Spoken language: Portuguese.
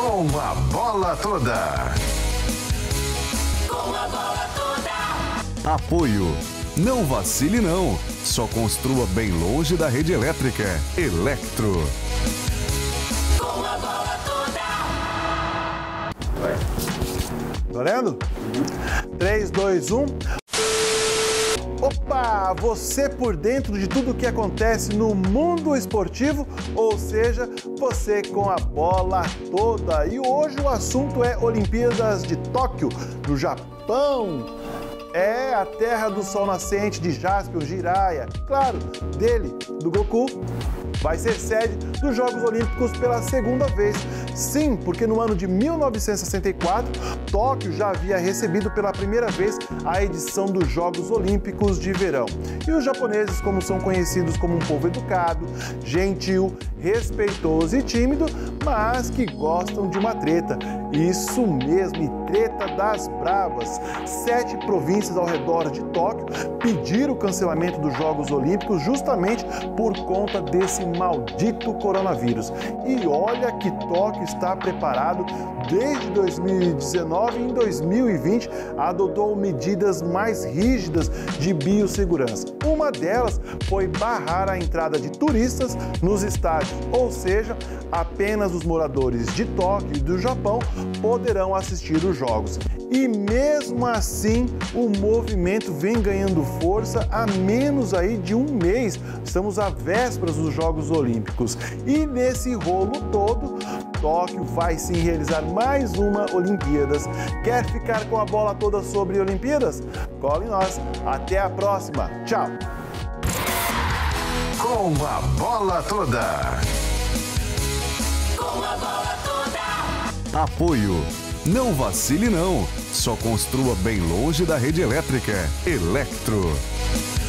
Com a bola toda. Com a bola toda. Apoio. Não vacile não. Só construa bem longe da rede elétrica. Electro. Com a bola toda. Valendo? 3, 2, 1. Opa! Você por dentro de tudo o que acontece no mundo esportivo, ou seja, você com a bola toda. E hoje o assunto é Olimpíadas de Tóquio, no Japão. É a terra do sol nascente de Jaspion Jiraiya, claro, dele, do Goku. Vai ser sede dos Jogos Olímpicos pela segunda vez. Sim, porque no ano de 1964, Tóquio já havia recebido pela primeira vez a edição dos Jogos Olímpicos de Verão. E os japoneses, como são conhecidos como um povo educado, gentil, respeitoso e tímido, mas que gostam de uma treta. Isso mesmo, e treta das bravas. 7 províncias ao redor de Tóquio pediram o cancelamento dos Jogos Olímpicos justamente por conta desse maldito coronavírus. E olha que Tóquio está preparado desde 2019 e em 2020 adotou medidas mais rígidas de biossegurança. Uma delas foi barrar a entrada de turistas nos estádios, ou seja, apenas os moradores de Tóquio e do Japão poderão assistir os jogos. E mesmo assim, o movimento vem ganhando força há menos aí de um mês. Estamos à vésperas dos Jogos Olímpicos. E nesse rolo todo, Tóquio vai sim realizar mais uma Olimpíadas. Quer ficar com a bola toda sobre Olimpíadas? Cola em nós. Até a próxima. Tchau. Com a bola toda. Com a bola toda. Apoio. Não vacile não. Só construa bem longe da rede elétrica. Electro.